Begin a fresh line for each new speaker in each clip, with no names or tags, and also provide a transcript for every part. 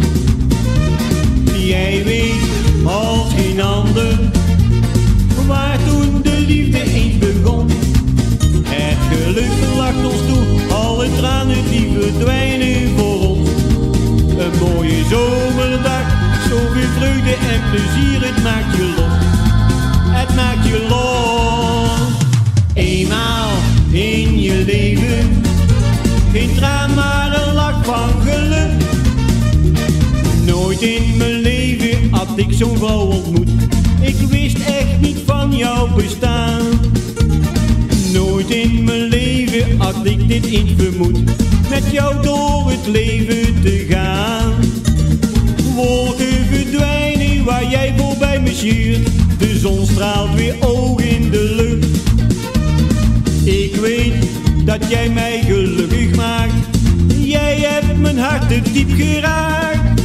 Jij weet als geen ander waar toen de liefde eens begon. Het geluk lacht ons toe, alle tranen die verdwijnen voor ons. Een mooie zomerdag, zoveel vreugde en plezier, het maakt je los. Het maakt je los. Eenmaal in je leven, geen traan maar een lach van geluk. Nooit in mijn leven had ik zo'n vrouw ontmoet. Ik wist echt niet van jouw bestaan. Nooit in mijn leven had ik dit eens vermoed, met jou door het leven te gaan. Wolken verdwijnen waar jij voorbij me schiert, de zon straalt weer hoog in de lucht. Ik weet dat jij mij gelukkig maakt, jij hebt mijn hart te diep geraakt.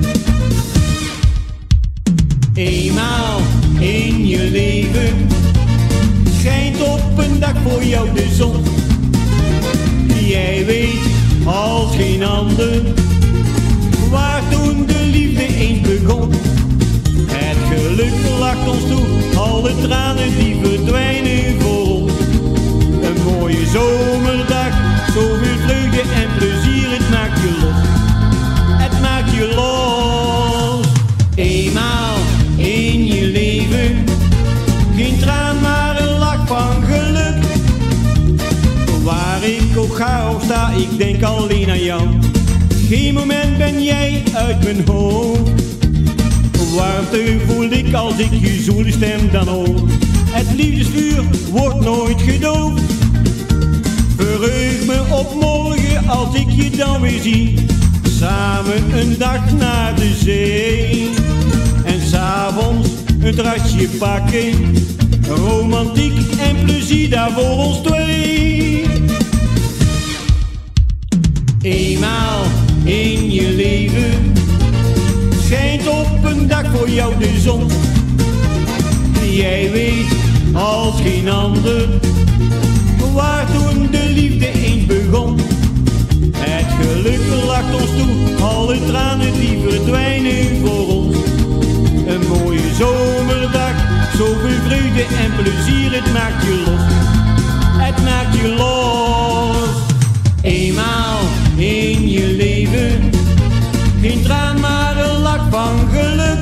Eenmaal in je leven schijnt op een dag voor jou de zon. Jij weet als geen ander waar toen de liefde eens begon. Het geluk lacht ons toe, alle tranen die verdwijnen voor ons. Een mooie zomerdag, zoveel vreugde en plezier, het maakt je los. Het maakt je los. Eenmaal in je leven, geen traan maar een lach van geluk. Waar ik ook ga of sta, ik denk alleen aan jou. Geen moment ben jij uit mijn hoofd. Warmte voel ik als ik je zoele stem dan hoor. Het liefdesvuur wordt nooit gedoofd. Verheug me op morgen als ik je dan weer zie. Samen een dag naar de zee. En s'avonds een drankje pakken. Romantiek en plezier daar voor ons twee. Eenmaal in je leven schijnt op een dag voor jou de zon. Jij weet als geen ander waar toen de liefde eens begon. Het geluk lacht ons toe, alle tranen die verdwijnen voor ons. Een mooie zomerdag, zoveel vreugde en plezier, het maakt je los. Het maakt je los. Eenmaal in je leven, geen traan maar een lach van geluk.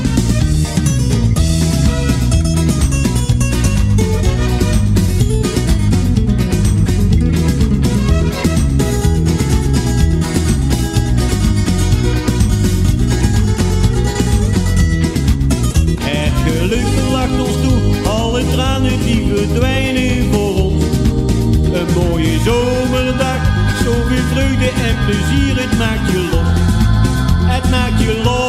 Lacht ons toe, alle tranen die verdwijnen voor ons. Een mooie zomerdag, zoveel vreugde en plezier, het maakt je los. Het maakt je los.